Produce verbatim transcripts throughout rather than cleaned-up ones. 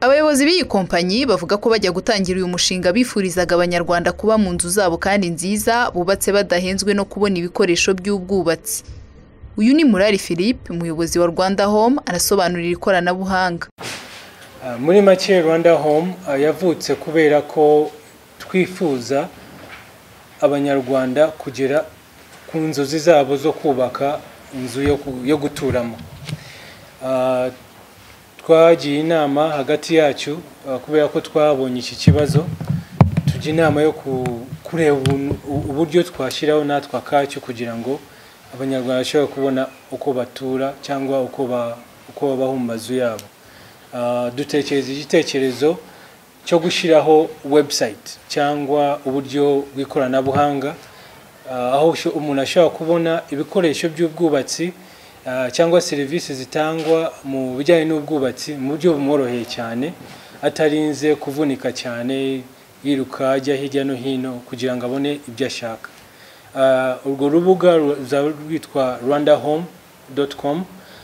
Abayobozi b'iyi kompanyi bavuga ko bajya gutangira uyu mushinga bifurizaga abanyarwanda kuba mu nzu zabo kandi nziza bubatse badahenzwe no kubona ibikoresho by'ubwubatsi. Uyu ni Murari Philippe, umuyobozi wa Rwanda Home, arasobanurira ikoranabuhanga. Muri make Rwanda Home yavutse kubera ko twifuza abanyarwanda kugera ku nzozi zabo zo kubaka inzu yo guturamo. Twagiye inama hagati yacu kubera ko twabonye iki kibazo, tujya inama yo kureba uburyo twashyiraho natwe akacu kugira ngo abanyarwanda bashobore kubona uko batura cyangwa uko babaho mu mazu yabo. Dutekereza igitekerezo cyo gushyiraho website cyangwa uburyo bw'ikoranabuhanga aho umuntu ashobora kubona ibikoresho by'ubwubatsi cyangwa serivisi zitangwa mu bijyanye n'ubwubatsi mu buryo bumworoheye cyane, atarinze kuvunika cyane yiruka ajya hirya no hino kugira ngo abone ibyo ashaka. Urwo rubuga rwitwa rwanda home dot com.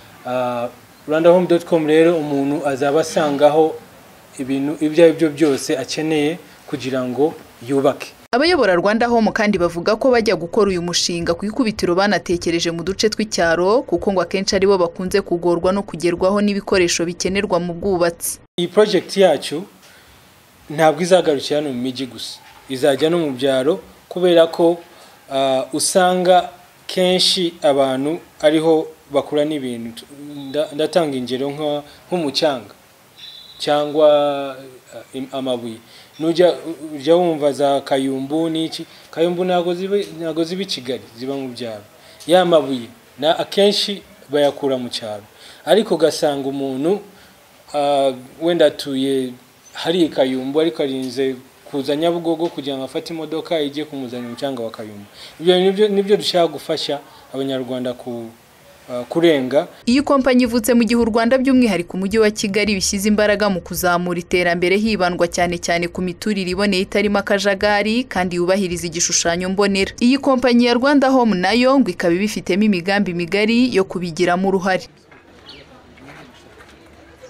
rwanda home dot com rero umuntu azaba asangaho ibintu ibyo ari byo byose akeneye kugira ngo yubake. Abayobora Rwanda Home kandi bavuga ko bajya gukora uyu mushinga ku ikubitiro banatekereje mu duce tw'icyaro kuko ngo akenshi aribo bakunze kugorwa no kugerwaho n'ibikoresho bikenerwa mu bwubatsi. Iyi project yacu ntabwo izagarukira hano mu mijyi gusa, izajya no mu byaro kubera ko uh, usanga kenshi abantu ariho bakura n'ibintu. Ndatanga ingero nk'umucyanga cyangwa uh, amabuye. Nujya ujya wumva za Kayumbu n'iki, Kayumbu nago zibe nago zibi Kigali, ziba mu byaro. Ya mabuye na akenshi bayakura mu cyaro, ariko gasanga umuntu uh, wenda atuye hari Kayumbu ariko arinze kuza Nyabugogo kugira ngo afate imodoka ije kumuzana umucanga wa Kayumbu. Ibyo nibyo nibyo dushaka gufasha abanyarwanda ku kurenga. Iyi kompanyi ivutse mu gihe u Rwanda by'umwihariko umujyi wa Kigali bishyize imbaraga mu kuzamura iterambere hibandwa cyane cyane ku miturire iboneye itarimo akajagari kandi yubahiriza igishushanyo mbonera. Iyi kompanyi ya Rwanda Home nayo ngo ikaba ibifitemo imigambi migari yo kubigiramo uruhare.